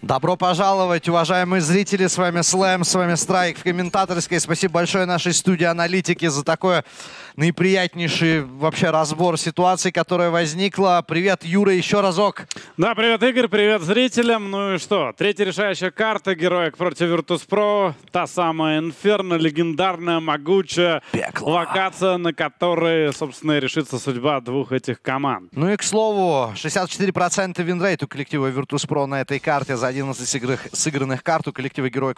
Добро пожаловать, уважаемые зрители. С вами Слэм, с вами Страйк в комментаторской. Спасибо большое нашей студии аналитики за такое наиприятнейший вообще разбор ситуации, которая возникла. Привет, Юра, еще разок. Да, привет, Игорь, привет зрителям. Ну и что, третья решающая карта Героик против Virtus.pro. Та самая Инферно, легендарная, могучая локация, на которой, собственно, и решится судьба двух этих команд. Ну и, к слову, 64% винрейт у коллектива Virtus.pro на этой карте за 11 сыгранных карт. У коллектива Героик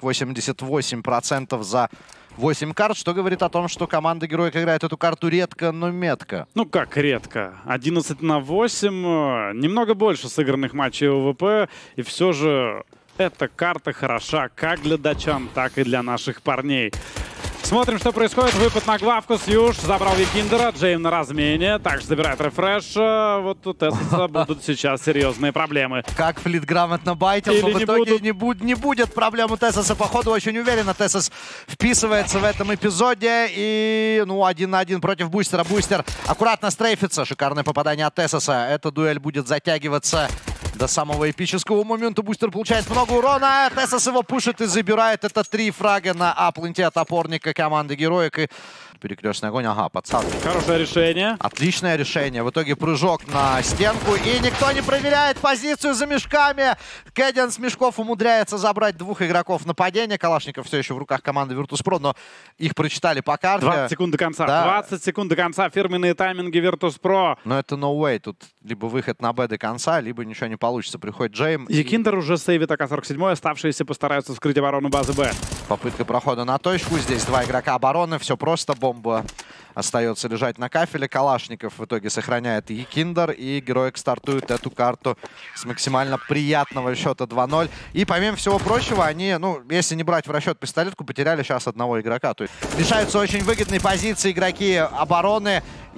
88% за 8 карт, что говорит о том, что команда Героик играет эту карту редко, но метко. Ну как редко? 11 на 8, немного больше сыгранных матчей УВП, и все же эта карта хороша как для датчан, так и для наших парней. Смотрим, что происходит. Выпад на главку. Сьюж забрал Викиндера. Джейм на размене. Также забирает рефреш. Вот тут будут сейчас серьезные проблемы. Как Флит грамотно байтил, но в итоге не будет проблем у Тесоса. Походу, очень уверенно Тесос вписывается в этом эпизоде. И, ну, 1 на 1 против Бустера. Бустер аккуратно стрейфится. Шикарное попадание от Тесоса. Эта дуэль будет затягиваться до самого эпического момента. Бустер получает много урона. Тесос его пушит и забирает. Это 3 фрага на апленте от опорника команды Героик. И перекрестный огонь. Ага, подсадка. Хорошее решение. Отличное решение. В итоге прыжок на стенку. И никто не проверяет позицию за мешками. Кэдиан с мешков умудряется забрать 2 игроков нападения. Калашников все еще в руках команды Virtus.pro, но их прочитали по карте. 20 секунд до конца. Да. 20 секунд до конца. Фирменные тайминги Virtus.pro. Но это no way. Тут либо выход на Б до конца, либо ничего не получится. Приходит Джейм. Викиндер уже сейвит АК-47. Оставшиеся постараются вскрыть оборону базы Б. Попытка прохода на точку. Здесь 2 игрока обороны. Все просто. Бомба остается лежать на кафеле. Калашников в итоге сохраняет Викиндер. И Героик стартует эту карту с максимально приятного счета 2-0. И помимо всего прочего, они, ну, если не брать в расчет пистолетку, потеряли сейчас одного игрока. То есть лишаются очень выгодной позиции игроки обороны.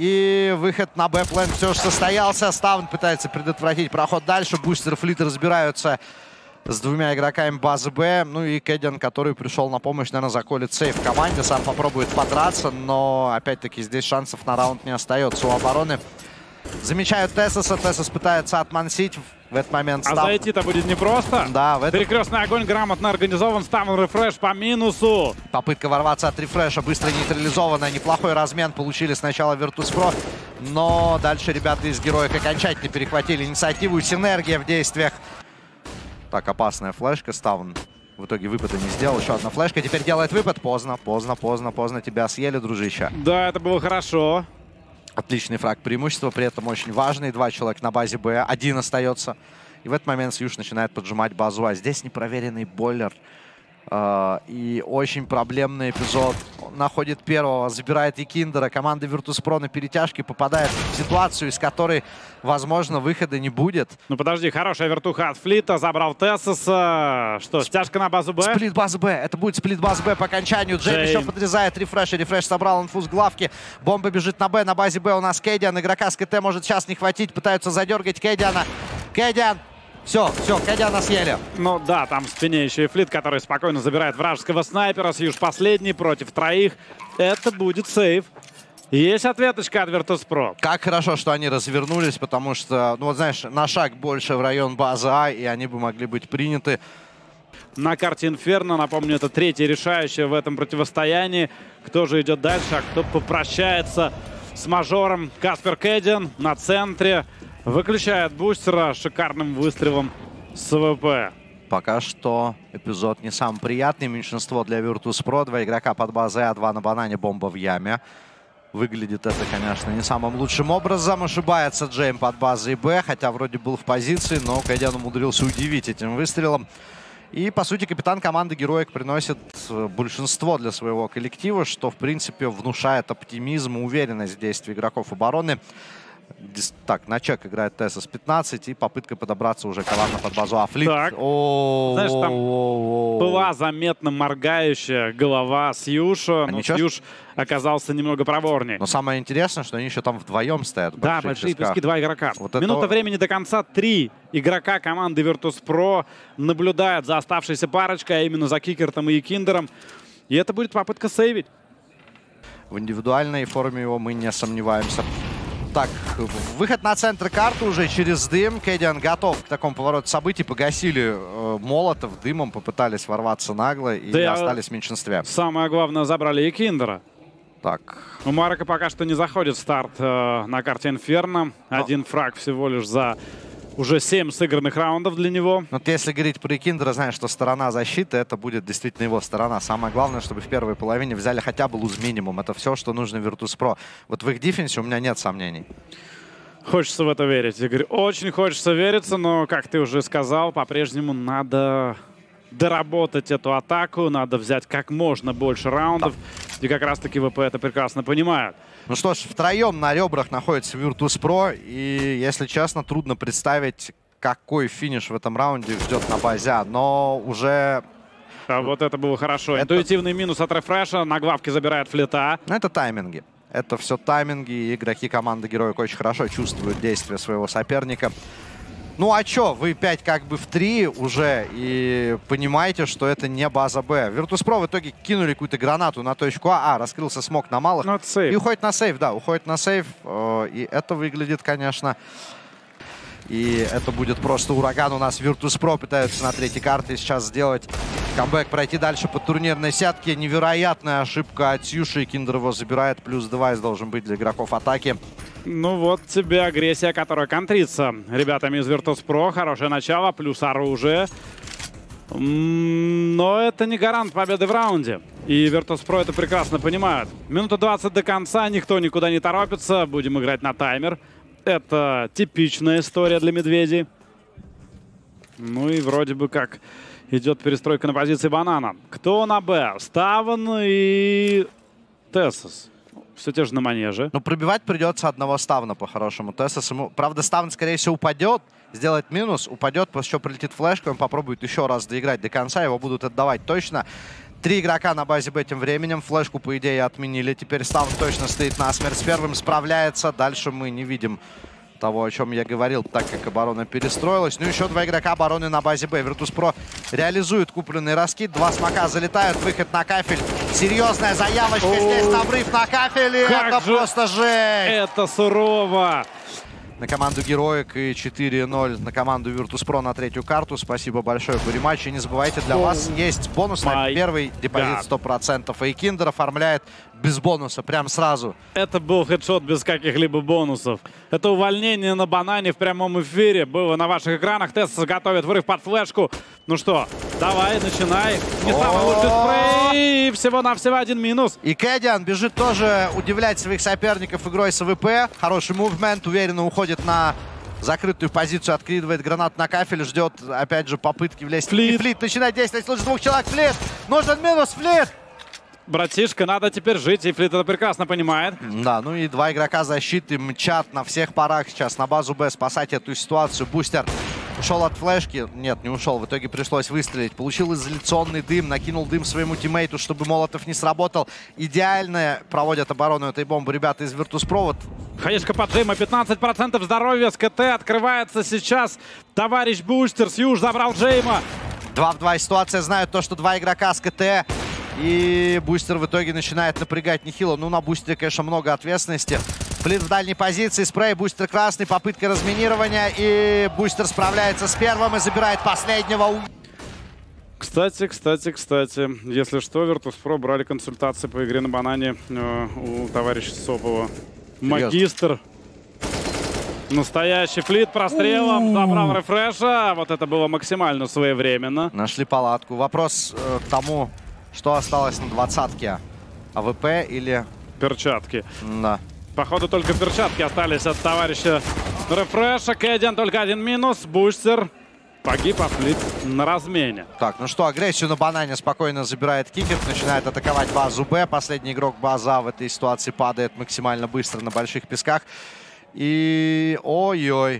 И выход на Б-план все же состоялся. Ставн пытается предотвратить проход дальше. Бустер, Флит разбираются с 2 игроками базы Б. Ну и Кэдиан, который пришел на помощь, наверное, заколет сейф в команде. Сам попробует подраться, но опять-таки здесь шансов на раунд не остается у обороны. Замечают Тесоса. Тесос пытается отмансить. В этот момент А зайти-то будет непросто. Да, Перекрестный огонь грамотно организован. Ставн рефреш по минусу. Попытка ворваться от рефреша быстро нейтрализованная. Неплохой размен получили сначала Virtus.pro. Но дальше ребята из Героик окончательно перехватили инициативу. Синергия в действиях. Так, опасная флешка. Ставн в итоге выпада не сделал. Еще одна флешка. Теперь делает выпад. Поздно. Тебя съели, дружище. Да, это было хорошо. Отличный фраг преимущества. При этом очень важный. 2 человека на базе Б. 1 остается. И в этот момент Сьюж начинает поджимать базу А. Здесь непроверенный бойлер. И очень проблемный эпизод. Он находит первого, забирает Викиндера. Команда Virtus.pro на перетяжке попадает в ситуацию, из которой, возможно, выхода не будет. Ну подожди, хорошая вертуха от Флита. Забрал Тесоса. Что, стяжка на базу Б? Сплит базы Б. Это будет сплит базы Б по окончанию. Джейм еще подрезает рефреш. И рефреш собрал инфу с главки. Бомба бежит на Б. На базе Б у нас Кэдиан. Игрока с КТ может сейчас не хватить. Пытаются задергать Кэдиана. Кэдиан. Все, Кэдиана съели. Ну да, там в спине еще и Флит, который спокойно забирает вражеского снайпера. Сьюж последний против 3. Это будет сейв. Есть ответочка от Virtus.pro. Как хорошо, что они развернулись, потому что, ну вот знаешь, на шаг больше в район базы А, и они бы могли быть приняты. На карте Инферно, напомню, это 3-я решающая в этом противостоянии. Кто же идет дальше, а кто попрощается с мажором? Каспер Кэдиан на центре. Выключает Бустера шикарным выстрелом с ВП. Пока что эпизод не самый приятный. Меньшинство для Virtus.pro. 2 игрока под базой А, 2 на банане, бомба в яме. Выглядит это, конечно, не самым лучшим образом. Ошибается Джейм под базой Б, хотя вроде был в позиции, но Кэдиан умудрился удивить этим выстрелом. И, по сути, капитан команды Героик приносит большинство для своего коллектива, что, в принципе, внушает оптимизм и уверенность в действии игроков обороны. Так, на чек играет Тесос 15, и попытка подобраться уже коварно под базу А. Флит. Знаешь, там была заметно моргающая голова Сьюша, но Сьюш оказался немного проворнее. Но самое интересное, что они еще там вдвоем стоят. Да, большие пески, 2 игрока. Вот минута времени до конца. 3 игрока команды Virtus.pro наблюдают за оставшейся парочкой, а именно за Кикертом и Киндером. И это будет попытка сейвить. В индивидуальной форме его мы не сомневаемся. Так, выход на центр карты уже через дым. Кэдиан готов к такому повороту событий. Погасили молотов дымом, попытались ворваться нагло и остались в меньшинстве. Самое главное, забрали и Киндера. Так. У Марека пока что не заходит старт на карте Инферно. Один фраг всего лишь за уже 7 сыгранных раундов для него. Вот если говорить про Киндера, знаешь, что сторона защиты, это будет действительно его сторона. Самое главное, чтобы в первой половине взяли хотя бы луз-минимум. Это все, что нужно Virtus.pro. Вот в их дефенсе у меня нет сомнений. Хочется в это верить, Игорь. Очень хочется вериться, но, как ты уже сказал, по-прежнему надо доработать эту атаку, надо взять как можно больше раундов. Да. И как раз-таки ВП это прекрасно понимают. Ну что ж, втроем на ребрах находится Virtus.pro. И, если честно, трудно представить, какой финиш в этом раунде ждет на базе А. Но уже... А вот это было хорошо. Интуитивный минус от рефреша. На главке забирает флита. Ну, это тайминги. Это все тайминги. И игроки команды Героик очень хорошо чувствуют действия своего соперника. Ну а чё, вы 5 как бы в 3 уже и понимаете, что это не база Б. Virtus.pro в итоге кинули какую-то гранату на точку А. Раскрылся смог на малых. И уходит на сейф, да, уходит на сейф. И это выглядит, конечно... И это будет просто ураган. У нас Virtus.pro пытаются на третьей карте сейчас сделать камбэк, пройти дальше по турнирной сетке. Невероятная ошибка от Сьюши. И Киндер его забирает. Плюс девайс должен быть для игроков атаки. Ну вот тебе агрессия, которая контрится ребятами из Virtus.pro. Хорошее начало, плюс оружие. Но это не гарант победы в раунде. И Virtus.pro это прекрасно понимают. Минута 20 до конца, никто никуда не торопится. Будем играть на таймер. Это типичная история для медведей. Ну и вроде бы как идет перестройка на позиции банана. Кто на Б? Ставан и Тессос. Все те же на манеже. Но пробивать придется одного Ставна по-хорошему. Тессос ему... Правда, Ставн, скорее всего, упадет, сделает минус, упадет, после чего прилетит флешка, он попробует еще раз доиграть до конца, его будут отдавать точно. 3 игрока на базе Б тем временем. Флешку, по идее, отменили. Теперь Ставн точно стоит насмерть. С первым справляется. Дальше мы не видим того, о чем я говорил, так как оборона перестроилась. Ну, еще 2 игрока обороны на базе Б. Virtus.pro реализует купленный раскид. 2 смока залетают. Выход на кафель. Серьезная заявочка здесь. Обрыв на кафеле. Это просто жесть. Это сурово. На команду Героик и 4-0 на команду Virtus.pro на третью карту. Спасибо большое, Буримач. И не забывайте, для вас есть бонус на первый депозит 100%. И Киндер оформляет без бонуса, прям сразу. Это был хедшот без каких-либо бонусов. Это увольнение на банане в прямом эфире было на ваших экранах. Тессос готовит врыв под флешку. Ну что, давай, начинай. Не самый лучший спрей. И всего-навсего 1 минус. И Кэдиан бежит тоже удивлять своих соперников игрой с АВП. Хороший мувмент, уверенно уходит на закрытую позицию, откидывает гранат на кафель, ждет, опять же, попытки влезть. Флит. Флит начинает действовать, лучше 2 человек. Флит! Нужен минус, Флит! Братишка, надо теперь жить, и Флит это прекрасно понимает. Да, ну и 2 игрока защиты мчат на всех парах сейчас на базу Б спасать эту ситуацию. Бустер ушел от флешки. Нет, не ушел. В итоге пришлось выстрелить. Получил изоляционный дым, накинул дым своему тиммейту, чтобы Молотов не сработал. Идеально проводят оборону этой бомбы ребята из Virtus.pro. Вот. Хаешка под Джейма, 15% здоровья с КТ. Открывается сейчас товарищ Бустер. Сьюж забрал Джейма. 2 в 2 ситуация. Знают то, что 2 игрока с КТ. И Бустер в итоге начинает напрягать нехило. Ну, на Бустере, конечно, много ответственности. Флит в дальней позиции, спрей, Бустер красный, попытка разминирования. И Бустер справляется с первым и забирает последнего. Кстати, если что, Virtus.pro брали консультации по игре на банане у товарища Сопова. Магистр. Настоящий Флит прострелом забрал рефреша. Вот это было максимально своевременно. Нашли палатку. Вопрос к тому, что осталось на 20-ке. АВП или... Перчатки. Да. Походу, только перчатки остались от товарища рефреша. Кэдиан только 1 минус. Бустер погиб, а Флит на размене. Так, ну что, агрессию на банане спокойно забирает Кикет. Начинает атаковать базу Б. Последний игрок базы А в этой ситуации падает максимально быстро на больших песках. И... Ой-ой.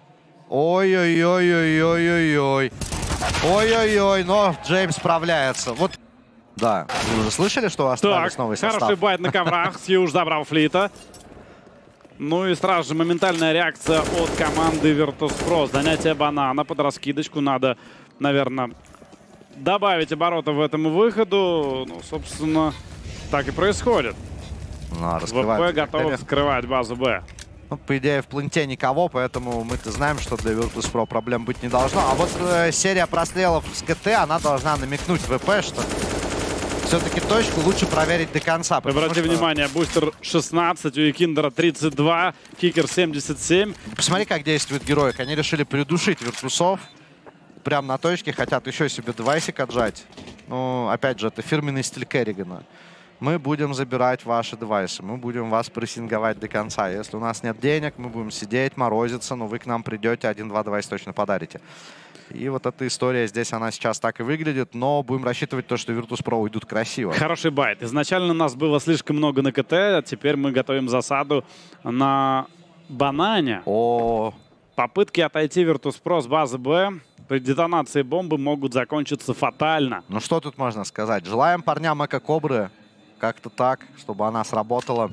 Ой-ой-ой-ой-ой-ой-ой. Ой-ой-ой, но Джеймс справляется. Вот. Да, вы уже слышали, что остались новый состав? Хороший байт на коврах. Сьюж забрал Флита. Ну и сразу же моментальная реакция от команды Virtus.pro. Занятие банана под раскидочку. Надо, наверное, добавить оборота в этому выходу. Ну, собственно, так и происходит. Ну, ВП готовы вскрывать базу Б. Ну, по идее, в пленте никого, поэтому мы-то знаем, что для Virtus.pro проблем быть не должно. А вот серия прострелов с КТ, она должна намекнуть ВП, что все-таки точку лучше проверить до конца. Обратите внимание, бустер 16, у Екиндера 32, кикер 77. Посмотри, как действует героик. Они решили придушить Virtus.ov. Прям на точке хотят еще себе девайсик отжать. Ну, опять же, это фирменный стиль Керригана. Мы будем забирать ваши девайсы, мы будем вас прессинговать до конца. Если у нас нет денег, мы будем сидеть, морозиться, но вы к нам придете, 1-2 девайса точно подарите. И вот эта история здесь, она сейчас так и выглядит, но будем рассчитывать то, что Virtus.pro уйдут красиво. Хороший байт. Изначально у нас было слишком много на КТ, а теперь мы готовим засаду на банане. Попытки отойти Virtus.pro с базы Б при детонации бомбы могут закончиться фатально. Ну что тут можно сказать? Желаем парням Эко-Кобры как-то так, чтобы она сработала.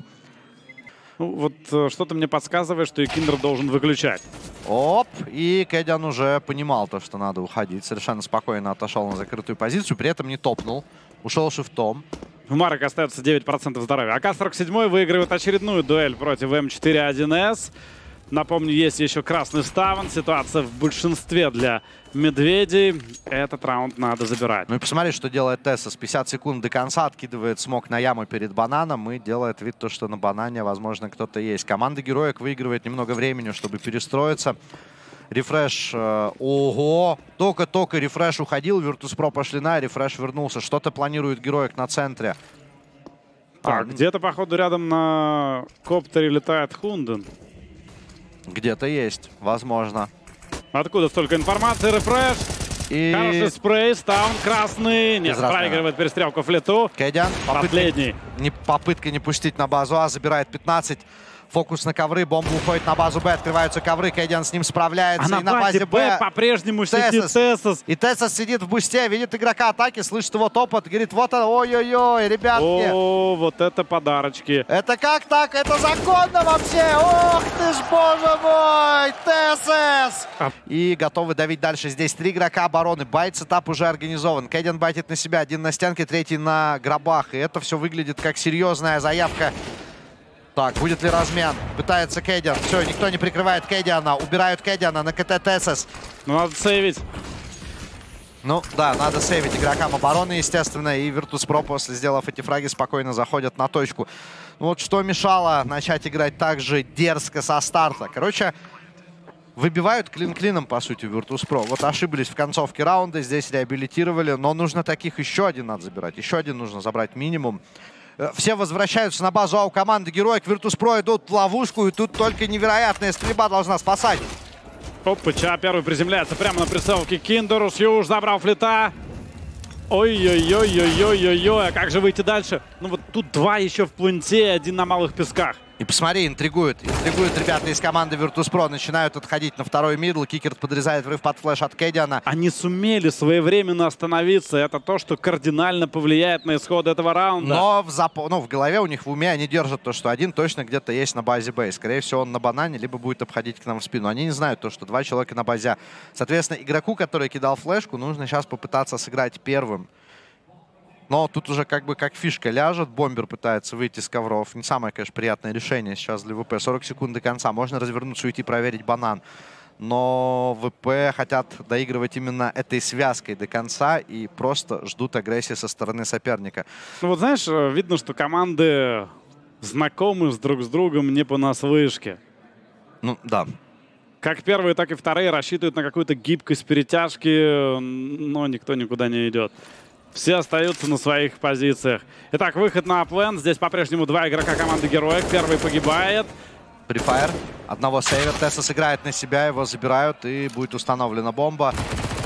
Ну, вот что-то мне подсказывает, что Екиндер должен выключать. Оп, и Кэдиан уже понимал то, что надо уходить. Совершенно спокойно отошел на закрытую позицию, при этом не топнул. Ушел шифтом. У Марок остается 9% здоровья. АК-47 выигрывает очередную дуэль против М4-1С. Напомню, есть еще красный ставан. Ситуация в большинстве для медведей. Этот раунд надо забирать. Ну и посмотри, что делает Тесса. С 50 секунд до конца откидывает смог на яму перед бананом и делает вид, то, что на банане, возможно, кто-то есть. Команда героек выигрывает немного времени, чтобы перестроиться. Рефреш. Ого! Только-только рефреш уходил. Virtus.pro пошли на, рефреш вернулся. Что-то планирует героек на центре. Так, где-то, походу, рядом на коптере летает Хунден. Где-то есть, возможно. Откуда столько информации? Рефреш. И... Хороший спрей, стаун красный. Нет, проигрывает перестрелку в лету. Кэдиан. Последний. Попытка не пустить на базу А, забирает 15. Фокус на ковры, бомба уходит на базу Б, открываются ковры, Кэдиан с ним справляется. А и на базе Б по-прежнему сидит Тессос. И Тессос сидит в бусте, видит игрока атаки, слышит его топот, говорит, вот он, ой-ой-ой, ребятки. О, вот это подарочки. Это как так? Это законно вообще? Ох ты ж, боже мой, Тессос! И готовы давить дальше. Здесь 3 игрока обороны. Байт-сетап уже организован. Кэдиан байтит на себя, один на стенке, третий на гробах. И это все выглядит как серьезная заявка. Так, будет ли размен? Пытается Кэдиан. Все, никто не прикрывает Кэдиана. Убирают Кэдиана на КТ Тессос. Ну, надо сейвить. Ну, да, надо сейвить игрокам обороны, естественно. И Virtus.pro, после сделав эти фраги, спокойно заходят на точку. Ну, вот что мешало начать играть так же дерзко со старта. Короче, выбивают клин клином, по сути, Virtus.pro. Вот ошиблись в концовке раунда, здесь реабилитировали. Но нужно таких еще один надо забирать. Еще один нужно забрать минимум. Все возвращаются на базу А у команды героек. Virtus.pro идут в ловушку, и тут только невероятная стрельба должна спасать. Опача, первый приземляется прямо на прицелке Киндеру. Сьюж забрал флита. Ой-ой-ой-ой-ой-ой-ой. А как же выйти дальше? Ну вот тут 2 еще в пленте, 1 на малых песках. И посмотри, интригуют ребята из команды Virtus.pro. Начинают отходить на второй мидл. Кикер подрезает врыв под флеш от Кэдиана. Они сумели своевременно остановиться. Это то, что кардинально повлияет на исход этого раунда. Но в голове у них в уме они держат то, что один точно где-то есть на базе Б. Скорее всего, он на банане, либо будет обходить к нам в спину. Они не знают то, что 2 человека на базе А. Соответственно, игроку, который кидал флешку, нужно сейчас попытаться сыграть первым. Но тут уже как бы как фишка ляжет. Бомбер пытается выйти с ковров. Не самое, конечно, приятное решение сейчас для ВП. 40 секунд до конца. Можно развернуться, уйти, проверить банан. Но ВП хотят доигрывать именно этой связкой до конца и просто ждут агрессии со стороны соперника. Ну вот знаешь, видно, что команды знакомы друг с другом не понаслышке. Ну, да. Как первые, так и вторые рассчитывают на какую-то гибкость перетяжки, но никто никуда не идет. Все остаются на своих позициях. Итак, выход на аплен. Здесь по-прежнему 2 игрока команды героек. Первый погибает. Префайр. Одного сейвер. Тесса сыграет на себя, его забирают, и будет установлена бомба.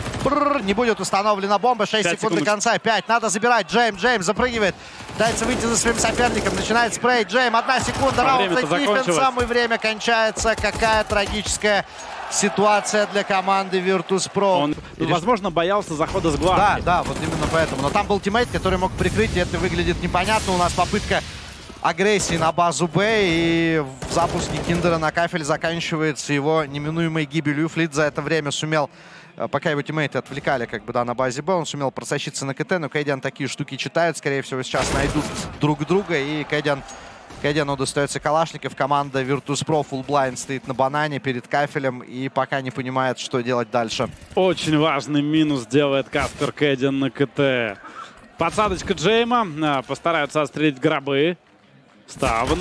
Не будет установлена бомба. 6 секунд до конца. 5. Надо забирать. Джейм запрыгивает. Пытается выйти за своим соперником. Начинает спрей. Джейм, 1 секунда. Раунд за диффенсом. И время кончается. Какая трагическая ситуация для команды Virtus.pro. Он, возможно, боялся захода с главки. Да, вот именно поэтому. Но там был тиммейт, который мог прикрыть, и это выглядит непонятно. У нас попытка агрессии на базу Б, и в запуске Киндера на кафель заканчивается его неминуемой гибелью. Флит за это время сумел, пока его тиммейты отвлекали как бы, да, на базе Б, он сумел просочиться на КТ, но Кэдиан такие штуки читает. Скорее всего, сейчас найдут друг друга, и Кэдиан Кэдену достается Калашников. Команда Virtus.pro Full Blind стоит на банане перед кафелем и пока не понимает, что делать дальше. Очень важный минус делает Каспер Кэден на КТ. Подсадочка Джейма. Постараются отстрелить гробы. Ставн.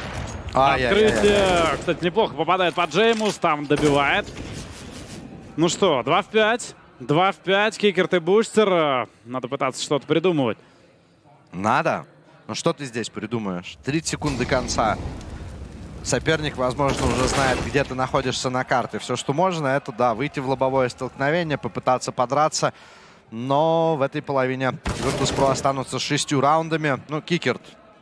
Открытие. Кстати, неплохо попадает по Джейму. Ставн добивает. Ну что, 2 в 5. 2 в 5. Кикерт и Бустер. Надо пытаться что-то придумывать. Надо? Ну что ты здесь придумаешь? 30 секунд до конца. Соперник, возможно, уже знает, где ты находишься на карте. Все, что можно, это, да, выйти в лобовое столкновение, попытаться подраться. Но в этой половине Virtus.pro останутся 6 раундами. Ну, Кикерт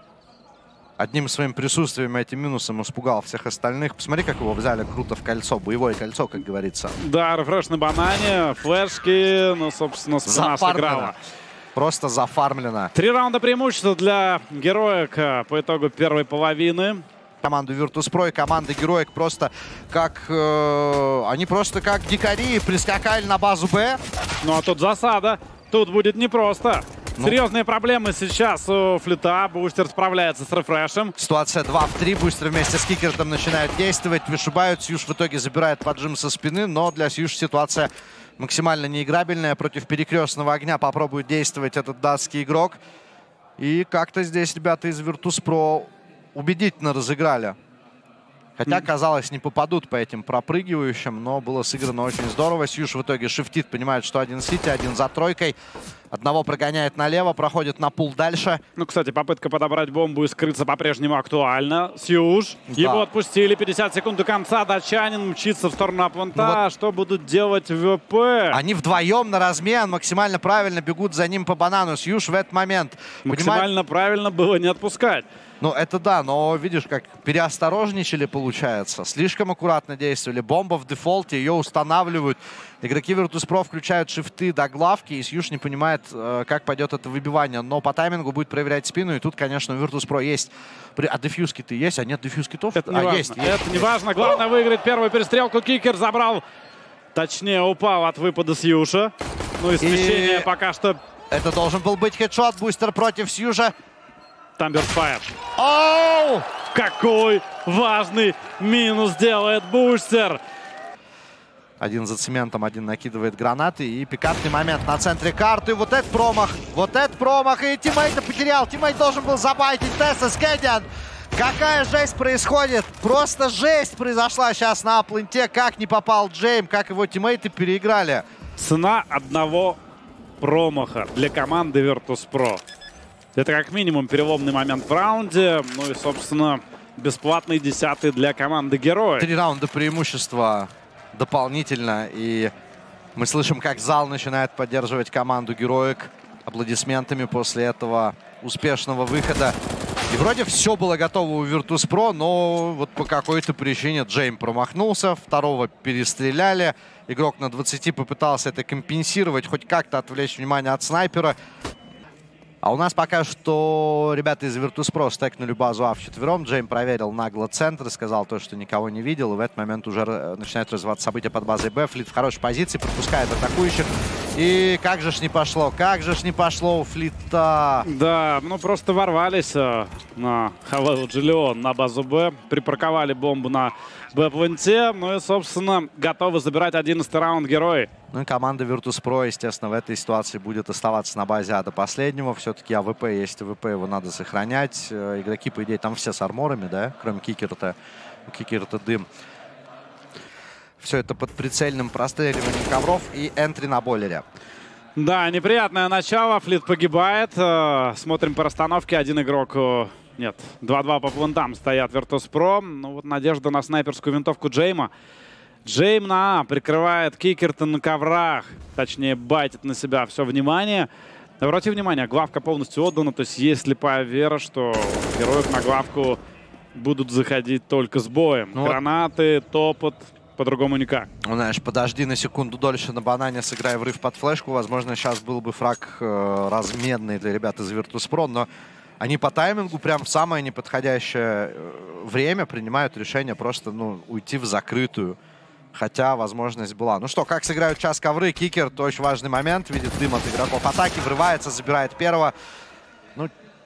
одним своим присутствием, этим минусом испугал всех остальных. Посмотри, как его взяли круто в кольцо. Боевое кольцо, как говорится. Да, рефреш на банане, флешки, ну, собственно, спина сыграла. Просто зафармлено. 3 раунда преимущества для Героек по итогу первой половины. Команду Virtus.pro и команда Героек просто как... они просто как дикари прискакали на базу Б. Ну а тут засада. Тут будет непросто. Серьезные проблемы сейчас у Флита. Бустер справляется с рефрешем. Ситуация 2 в 3. Бустер вместе с Кикертом начинают действовать. Вышибают. Сьюж в итоге забирает поджим со спины. Но для Сьюж ситуация максимально неиграбельная. Против перекрестного огня попробует действовать этот датский игрок. И как-то здесь ребята из Virtus.pro убедительно разыграли. Хотя, казалось, не попадут по этим пропрыгивающим, но было сыграно очень здорово. Сьюж в итоге шифтит, понимает, что один сити, один за тройкой. Одного прогоняет налево, проходит на пул дальше. Ну, кстати, попытка подобрать бомбу и скрыться по-прежнему актуальна. Сьюж. Да. Его отпустили. 50 секунд до конца. Датчанин мчится в сторону оппонента. Ну, вот что будут делать ВП? Они вдвоем на размен максимально правильно бегут за ним по банану. Сьюж в этот момент. Максимально правильно было не отпускать. Ну, это да, но видишь, как переосторожничали, получается. Слишком аккуратно действовали. Бомба в дефолте, ее устанавливают. Игроки Virtus.pro включают шифты до главки, и Сьюж не понимает, как пойдет это выбивание. Но по таймингу будет проверять спину, и тут, конечно, у Virtus.pro есть... А дефьюзки-то есть, а нет дефьюзки тоже? Это не важно. Есть. Это не важно. Главное выиграть первую перестрелку. Кикер забрал, точнее, упал от выпада Сьюжа. Ну и смещение пока что... Это должен был быть хедшот. Бустер против Сьюжа. Тамберфайр. Оу! Какой важный минус делает Бустер. Один за цементом, один накидывает гранаты. И пикантный момент на центре карты. Вот этот промах. Вот этот промах. И тиммейта потерял. Тиммейт должен был забайтить Тесс Кэден. Какая жесть происходит. Просто жесть произошла сейчас на апленте. Как не попал Джейм, как его тиммейты переиграли. Цена одного промаха для команды Virtus.pro. Это как минимум переломный момент в раунде. Ну и, собственно, бесплатный 10-й для команды Героев. 3 раунда преимущества дополнительно. И мы слышим, как зал начинает поддерживать команду Героек аплодисментами после этого успешного выхода. И вроде все было готово у Virtus.pro, но вот по какой-то причине Джейм промахнулся. Второго перестреляли. Игрок на 20 попытался это компенсировать, хоть как-то отвлечь внимание от снайпера. А у нас пока что ребята из Virtus.pro стекнули базу А вчетвером. Джейм проверил нагло центр, сказал то, что никого не видел. И в этот момент уже начинают развиваться события под базой Б. Флит в хорошей позиции, пропускает атакующих. И как же ж не пошло, как же ж не пошло у Флита. Да, ну просто ворвались на Hello Джиллион на базу Б. Припарковали бомбу на Б-пленте. Ну и, собственно, готовы забирать 11-й раунд Герои. Ну и команда Virtus.pro, естественно, в этой ситуации будет оставаться на базе А до последнего. Все-таки АВП есть АВП, его надо сохранять. Игроки, по идее, там все с арморами, да? Кроме Кикерта. У Кикерта дым. Все это под прицельным простреливанием ковров и энтри на бойлере. Да, неприятное начало. Флит погибает. Смотрим по расстановке. Один игрок... Нет, 2-2 по плентам стоят Virtus.pro. Ну вот надежда на снайперскую винтовку Джейма. Джейм на А прикрывает Кикерта на коврах. Точнее, байтит на себя все внимание. Обрати внимание, главка полностью отдана. То есть есть слепая вера, что героев на главку будут заходить только с боем. Ну, гранаты, топот, по-другому никак. Ну, знаешь, подожди на секунду дольше на банане, сыграй врыв под флешку. Возможно, сейчас был бы фраг разменный для ребят из Virtus.pro, но они по таймингу прям в самое неподходящее время принимают решение просто, ну, уйти в закрытую. Хотя возможность была. Ну что, как сыграют сейчас ковры? Кикер, то очень важный момент. Видит дым от игроков атаки, врывается, забирает первого. Ну,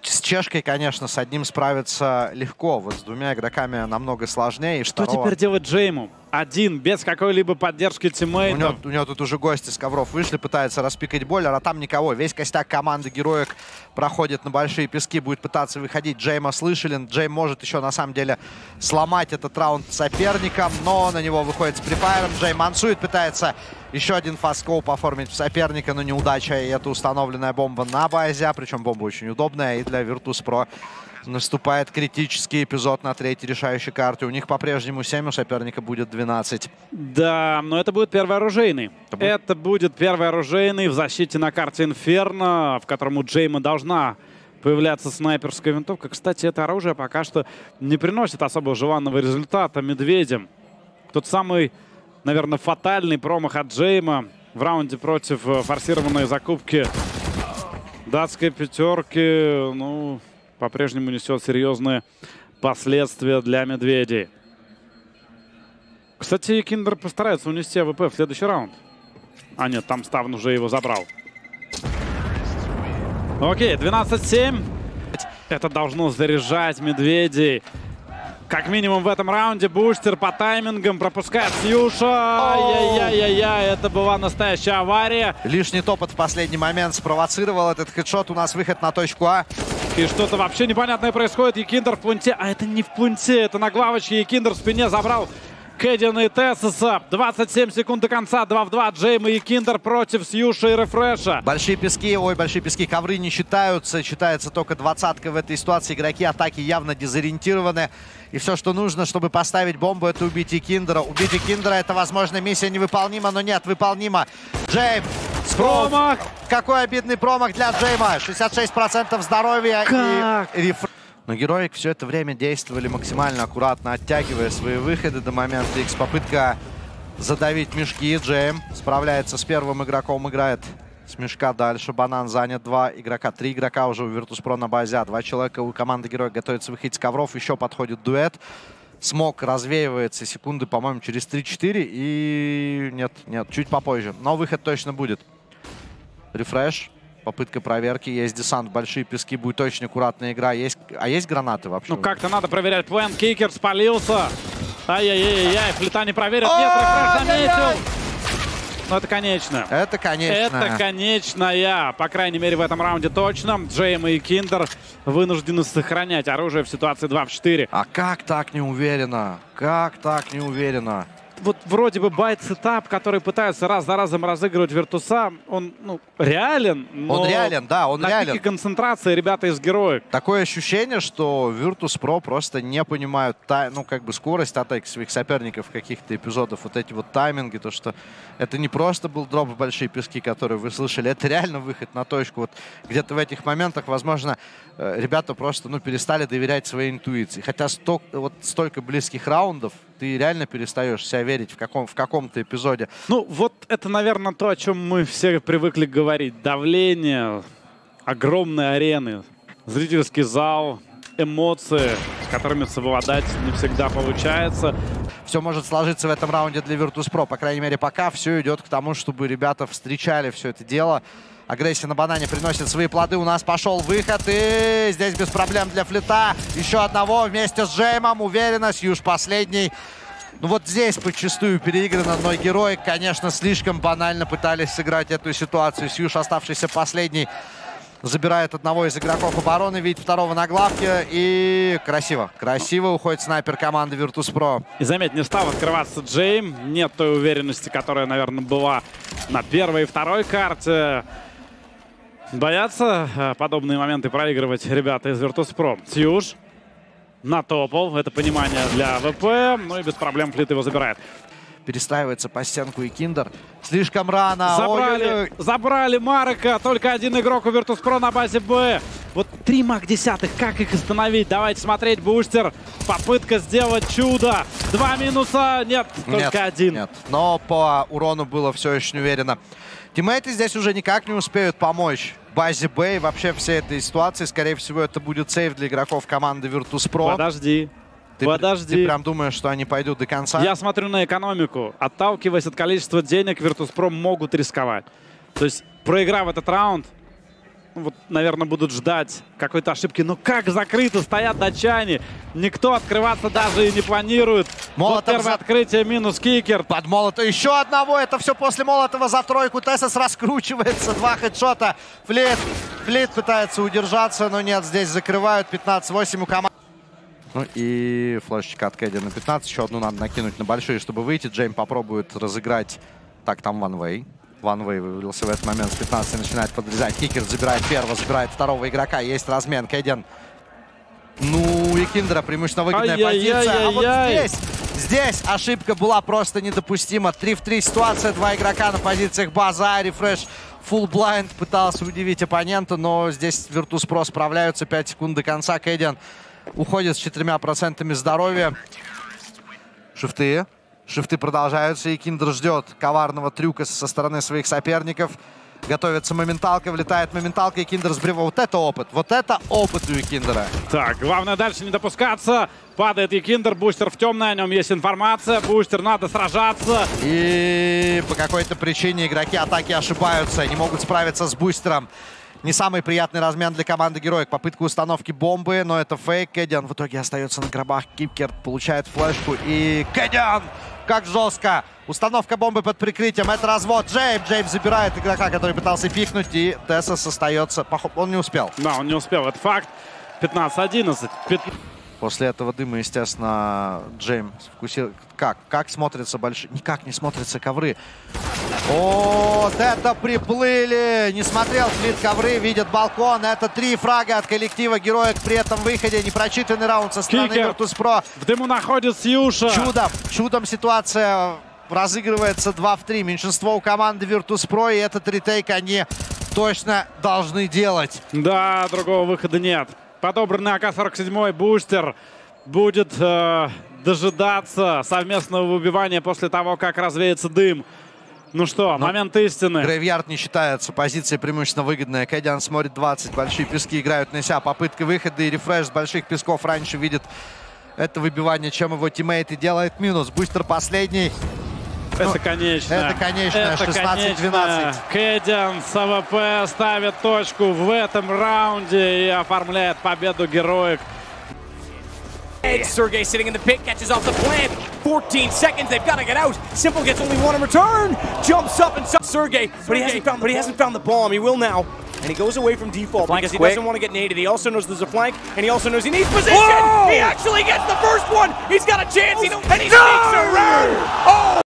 С чешкой, конечно, с одним справиться легко. Вот с двумя игроками намного сложнее. И что теперь делать Джейму? Один, без какой-либо поддержки тиммейтов. У него тут уже гости с ковров вышли, пытаются распикать бойлер, а там никого. Весь костяк команды героек проходит на большие пески, будет пытаться выходить. Джейма слышали. Джейм может еще, на самом деле, сломать этот раунд соперником, но на него выходит с префайром. Джейм мансует, пытается еще один фастскоуп оформить в соперника, но неудача. И это установленная бомба на базе, причем бомба очень удобная. И для Virtus.pro наступает критический эпизод на третьей решающей карте. У них по-прежнему 7, у соперника будет 12. Да, но это будет первый оружейный. Это будет первый оружейный в защите на карте Инферно, в котором у Джейма должна появляться снайперская винтовка. Кстати, это оружие пока что не приносит особо желанного результата медведям. Тот самый, наверное, фатальный промах от Джейма в раунде против форсированной закупки датской пятерки, ну, по-прежнему несет серьезные последствия для медведей. Кстати, Киндер постарается унести АВП в следующий раунд. А нет, там Ставн уже его забрал. Окей, 12-7. Это должно заряжать медведей. Как минимум в этом раунде бустер по таймингам пропускает Сьюша. Ай-яй-яй-яй, это была настоящая авария. Лишний топот в последний момент спровоцировал этот хедшот. У нас выход на точку А. И что-то вообще непонятное происходит. Екиндер в пункте. А это не в пункте, это на главочке. Екиндер в спине забрал Кэддина и Тессеса. 27 секунд до конца. 2 в 2. Джейм и Екиндер против Сьюша и Рефреша. Большие пески, большие пески, ковры не считаются. Считается только двадцатка в этой ситуации. Игроки атаки явно дезориентированы. И все, что нужно, чтобы поставить бомбу, это убить Екиндера. Убить Екиндера — это, возможно, миссия невыполнима, но нет, выполнима. Джейм! Промах! Какой обидный промах для Джейма. 66% здоровья. Как? И но Героик все это время действовали максимально аккуратно, оттягивая свои выходы до момента X. Попытка задавить мешки. Джейм справляется с первым игроком, играет с мешка дальше. Банан занят 2 игрока. 3 игрока уже у Virtus.pro на базе. 2 человека у команды Героик готовится выходить с ковров. Еще подходит дуэт. Смог развеивается секунды, по-моему, через 3-4. И нет, чуть попозже. Но выход точно будет. Рефреш. Попытка проверки. Есть десант, большие пески. Будет очень аккуратная игра. А есть гранаты вообще? Ну как-то надо проверять план. Кикер спалился. Ай-яй-яй-яй. Флита не проверит. Нет, Рефреш заметил. Но это конечно. Это конечно. Это конечная. По крайней мере, в этом раунде точно. Джейм и Киндер вынуждены сохранять оружие в ситуации 2 в 4. А как так не уверенно? Как так не уверенно? Вот вроде бы байт-сетап, который пытаются раз за разом разыгрывать Виртуса, он реален, но он реален, да, он на реален. пике концентрации ребята из Героек. Такое ощущение, что Virtus.pro просто не понимают скорость атаки своих соперников, каких-то эпизодов, вот эти вот тайминги, то что это не просто был дроп в большие пески, который вы слышали, это реально выход на точку. Вот где-то в этих моментах, возможно, ребята просто перестали доверять своей интуиции. Хотя столько близких раундов, ты реально перестаешь себя верить в каком-то эпизоде. Ну, вот это, наверное, то, о чем мы все привыкли говорить. Давление, огромные арены, зрительский зал, эмоции, с которыми совладать не всегда получается. Все может сложиться в этом раунде для Virtus.pro. По крайней мере, пока все идет к тому, чтобы ребята встречали все это дело. Агрессия на банане приносит свои плоды. У нас пошел выход. И здесь без проблем для Флита. Еще одного вместе с Джеймом. Уверенно. Сьюж последний. Ну вот здесь подчастую переиграно. Но Героик, конечно, слишком банально пытались сыграть эту ситуацию. Сьюж, оставшийся последний, забирает одного из игроков обороны. Видит второго на главке. И красиво. Красиво уходит снайпер команды Virtus.pro. И заметь, не стал открываться Джейм. Нет той уверенности, которая, наверное, была на первой и второй карте. Боятся подобные моменты проигрывать ребята из Virtus.pro. Сьюж натопал. Это понимание для ВП. Ну и без проблем Флит его забирает. Перестраивается по стенку и Киндер. Слишком рано. Забрали Марека. Только один игрок у Virtus.pro на базе Б. Вот 3 маг-10. Как их остановить? Давайте смотреть. Бустер. Попытка сделать чудо. 2 минуса. Нет, только один. Нет. Но по урону было все очень уверенно. Тиммейты здесь уже никак не успеют помочь базе Б и вообще всей этой ситуации. Скорее всего, это будет сейф для игроков команды Virtus.pro. Подожди. Ты прям думаешь, что они пойдут до конца? Я смотрю на экономику. Отталкиваясь от количества денег, Virtus.pro могут рисковать. То есть, проиграв этот раунд, Вот, наверное, будут ждать какой-то ошибки. Но как закрыто стоят датчане. Никто открываться даже и не планирует. Вот первое открытие минус кикер. Под Молотова еще одного. Это все после Молотова за тройку. Тессос раскручивается. 2 хедшота. Флит пытается удержаться, но нет. Здесь закрывают. 15-8 у команды. Ну и флешечка от Кэдди на 15. Еще одну надо накинуть на большие, чтобы выйти. Джейм попробует разыграть. Так, там ванвей. Ванвей вывалился в этот момент с 15 начинает подрезать. Кикер забирает первого, забирает второго игрока. Есть размен. Кэддин. Ну и Киндера преимущественно выгодная позиция. А вот здесь ошибка была просто недопустима. 3 в 3 ситуация. 2 игрока на позициях база. Рефреш full blind пытался удивить оппонента, но здесь Virtus.pro справляются. 5 секунд до конца. Кэддин уходит с 4% здоровья. Шифты продолжаются, и Киндер ждет коварного трюка со стороны своих соперников. Готовится моменталка, влетает моменталка, и Киндер сбривает. Вот это опыт у Киндера. Так, главное дальше не допускаться. Падает Екиндер, бустер в темное, о нем есть информация. Бустер, надо сражаться. И по какой-то причине игроки атаки ошибаются, не могут справиться с бустером. Не самый приятный размен для команды Героик. Попытка установки бомбы, но это фейк. Кэддин в итоге остается на гробах. Кикер получает флешку. И Кэддин! Как жестко! Установка бомбы под прикрытием. Это развод. Джейм забирает игрока, который пытался пикнуть. И Тессос остается. Он не успел. Да, он не успел. Это факт. 15-11. После этого дыма, естественно, Джейм вкусил. Как смотрятся большие... Никак не смотрятся ковры. Вот это приплыли! Не смотрел Флит ковры, видит балкон. Это 3 фрага от коллектива Героик при этом выходе. Непрочитанный раунд со стороны Virtus.pro. В дыму находится Юша. Чудом ситуация разыгрывается 2 в 3. Меньшинство у команды Virtus.pro, и этот ретейк они точно должны делать. Да, другого выхода нет. Подобранный АК-47 бустер будет дожидаться совместного выбивания после того, как развеется дым. Ну что, момент истины. Грейвьярд не считается. Позиция преимущественно выгодная. Кэддин смотрит 20. Большие пески играют на себя. Попытка выхода и рефреш с больших песков раньше видит это выбивание, чем его тиммейты. Делает минус. Бустер последний. Это конечное. Это конечное. 16-12. Кэддин с АВП ставит точку в этом раунде и оформляет победу Героик. Sergey sitting in the pit, catches off the plant. 14 seconds, they've got to get out. Simple gets only one in return. Jumps up and Sergey, but he hasn't found the bomb. He will now. And he goes away from default because he doesn't want to get naded. He also knows there's a flank, and he also knows he needs position. Whoa! He actually gets the first one. He's got a chance, and he sneaks around. Oh!